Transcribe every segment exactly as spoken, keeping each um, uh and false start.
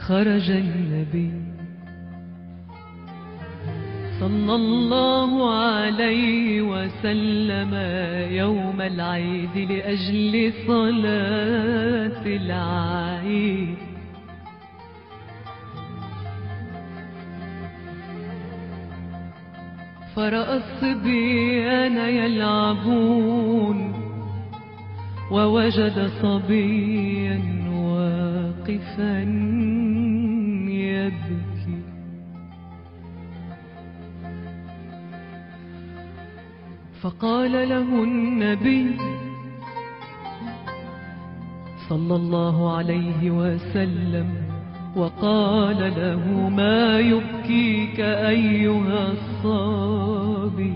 خرج النبي صلى الله عليه وسلم يوم العيد لأجل صلاة العيد، فرأى الصبيان يلعبون ووجد صبيا واقفا يبكي، فقال له النبي صلى الله عليه وسلم وقال له: ما يبكيك أيها الصبي؟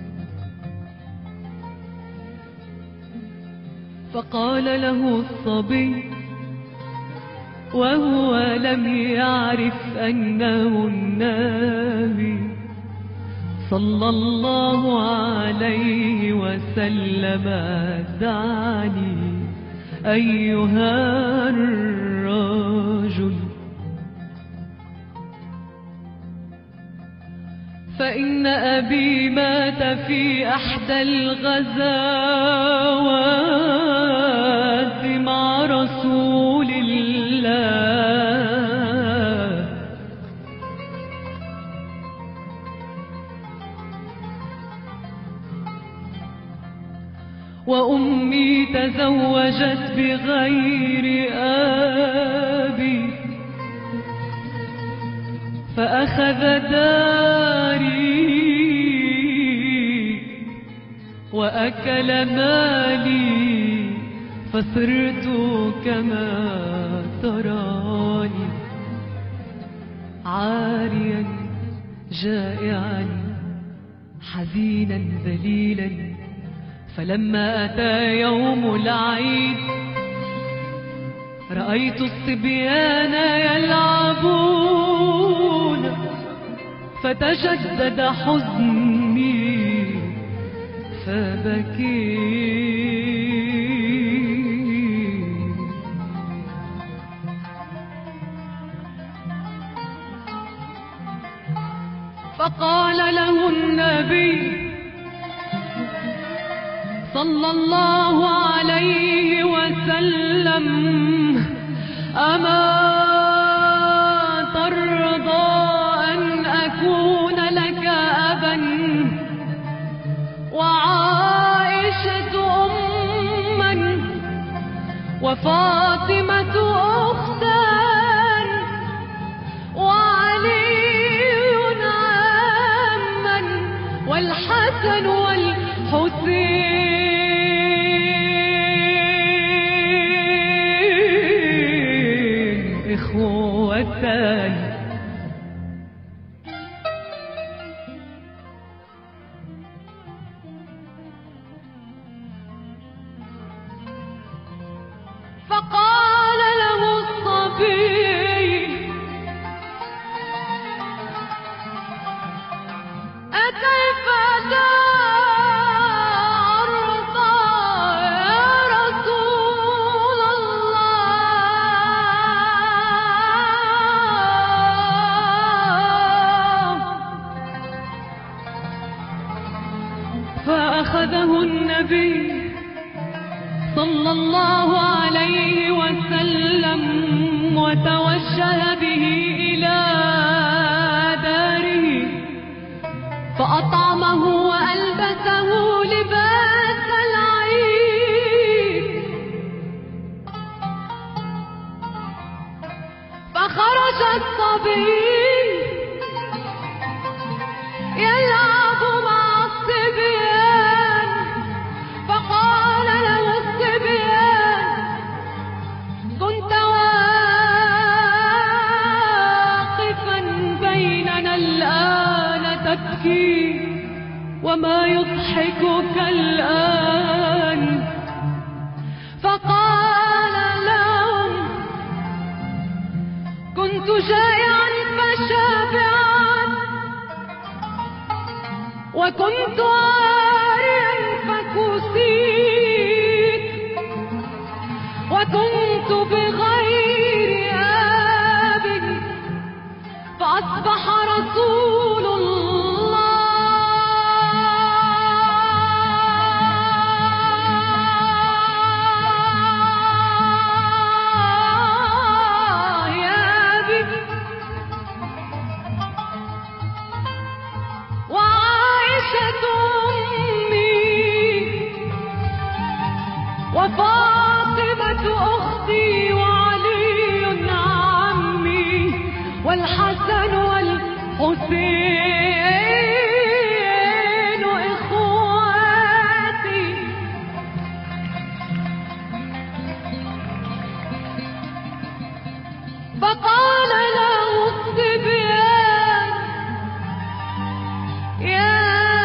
فقال له الصبي وهو لم يعرف أنه النبي صلى الله عليه وسلم: دعني أيها الرجل، فإن أبي مات في أحدى الغزوات مع رسول الله، وأمي تزوجت بغير أبي، فأخذ داري وأكل مالي، فصرت كما تراني عاريا جائعا حزينا ذليلا. فلما أتى يوم العيد رأيت الصبيان يلعبون، فتجدد حزني فبكيت، فقال له النبي صلى الله عليه وسلم: أما ترضى أن أكون لك أبا وعائشة أما وفاطمة أختا وعلي عما والحسن والحسين إخوتان؟ فقال له الصبي: أكيف ترضى يا رسول الله؟ فأخذه النبي صلى الله عليه وسلم وتوجه به إلى داره، فأطعمه وألبسه لباس العيد، فخرج الصبي يلعب مع الصبيان، فقال له الصبيان: كنت واقفا بيننا الآن تبكي، وما يضحكك الآن؟ فقال لهم: كنت جائعا فشابعا، وكنت عاريا فكسيت، وكنت بغير آب وفاطمة أختي وعلي عمي والحسن والحسين إخواتي. فقال له الصبيان يا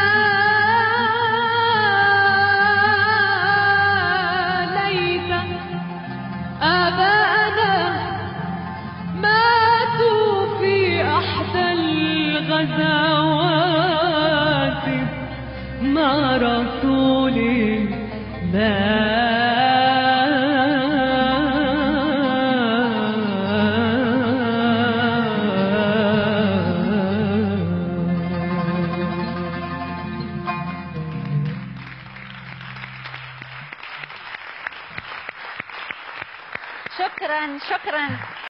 ليت آباءنا ماتوا في أحدى الغزوات مع رسول الله. شكرا شكرا.